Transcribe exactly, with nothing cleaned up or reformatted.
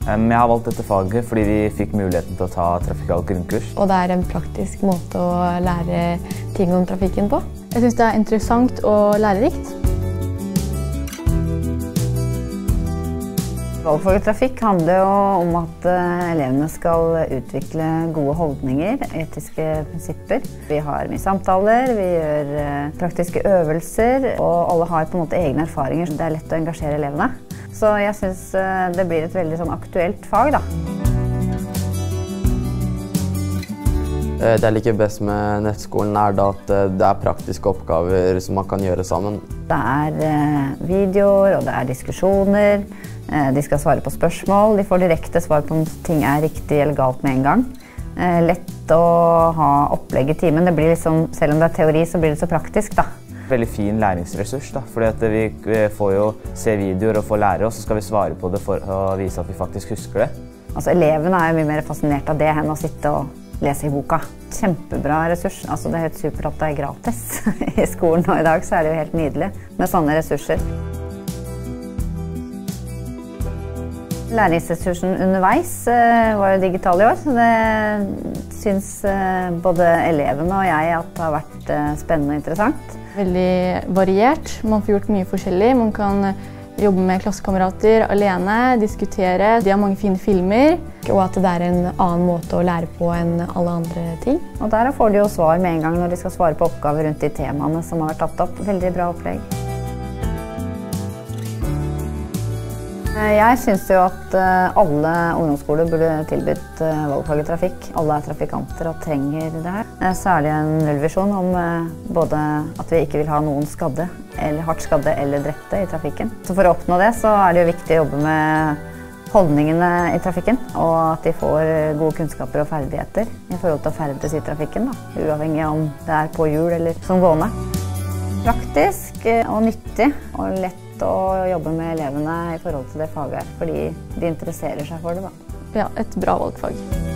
Jeg har valgt dette faget fordi vi fikk muligheten til å ta trafikalt grunnkurs. Og det er en praktisk måte å lære ting om trafikken på. Jeg synes det er interessant og lærerikt. Valgfaget trafikk handler jo om at elevene skal utvikle gode holdninger, etiske prinsipper. Vi har mye samtaler, vi gjør praktiske øvelser, og alle har på en måte egne erfaringer, så det er lett å engasjere elevene. Så jeg synes det blir et veldig sånn aktuelt fag, da. Det jeg liker best med nettskolen er da at det er praktiske oppgaver som man kan gjøre sammen. Det er videoer, og det er diskusjoner. De skal svare på spørsmål. De får direkte svar på om ting er riktig eller galt med en gang. Lett å ha opplegg i timen. Det blir liksom, selv om det er teori, så blir det så praktisk, da. Veldig fin læringsressurs, da, fordi at vi får jo se videoer og få lære, og så skal vi svare på det for å vise at vi faktisk husker det. Altså, elevene er jo mye mer fascinert av det enn å sitte og lese i boka. Kjempebra ressurs. Altså, det er helt supert at det er gratis i skolen, og i dag så er det jo helt nydelig med sånne ressurser. Læringsressursen underveis var jo digital i år, så det syns både elevene og jeg at det har vært spennende og interessant. Veldig variert. Man får gjort mye forskjellig. Man kan jobbe med klassekamerater alene, diskutere. De har mange fine filmer. Og at det er en annen måte å lære på enn alle andre ting. Og der får de jo svar med en gang når de skal svare på oppgaver rundt de temaene som har vært tatt opp. Veldig bra opplegg. Jeg synes jo at alle ungdomsskoler burde tilbudt valgfaget trafikk. Alle er trafikanter og trenger det her. Særlig en nullvisjon om både at vi ikke vil ha noen skadde, eller hardt skadde eller drepte i trafikken. Så for å oppnå det så er det jo viktig å jobbe med holdningene i trafikken, og at de får gode kunnskaper og ferdigheter i forhold til å ferdes i trafikken, da, uavhengig om det er på hjul eller som gående. Praktisk og nyttig og lett å jobbe med elevene i forhold til det faget, fordi de interesserer seg for det, da. Ja, et bra valgfag.